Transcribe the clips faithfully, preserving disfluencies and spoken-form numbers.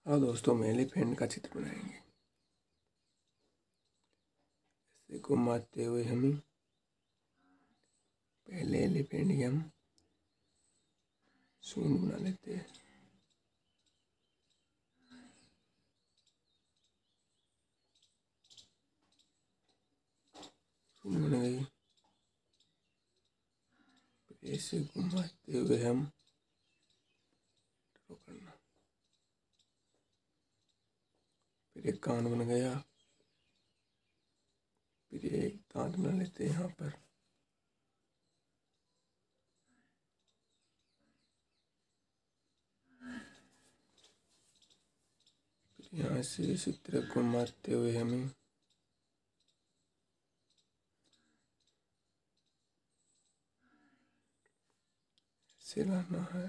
हाँ दोस्तों, हम एलिफेंट का चित्र बनाएंगे। ऐसे घुमाते हुए हम पहले एलिफेंट की हम सूंड बना लेते हैं। सूंड बन गई। ऐसे घुमाते हुए हम ड्रॉ करना। फिर एक कान बन गया। फिर एक दांत बना लेते हैं यहाँ पर। फिर यहाँ से इसी तरह घुमाते हुए हमें ऐसे लाना है।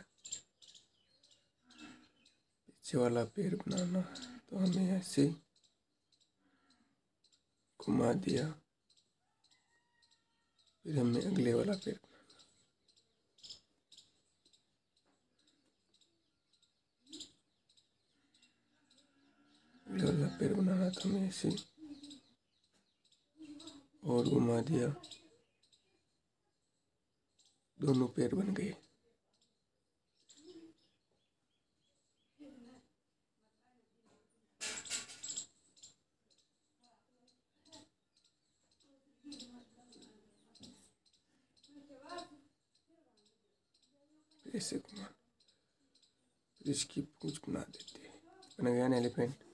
पीछे वाला पैर बनाना है तो हमें ऐसे घुमा दिया। फिर हमें अगले वाला पैर बनाना। अगले वाला पैर बनाना था हमें ऐसे और घुमा दिया। दोनों पैर बन गए। ऐसे घुमा। फिर इसकी पूंछ बना देते हैं। बन गया ना एलिफेंट।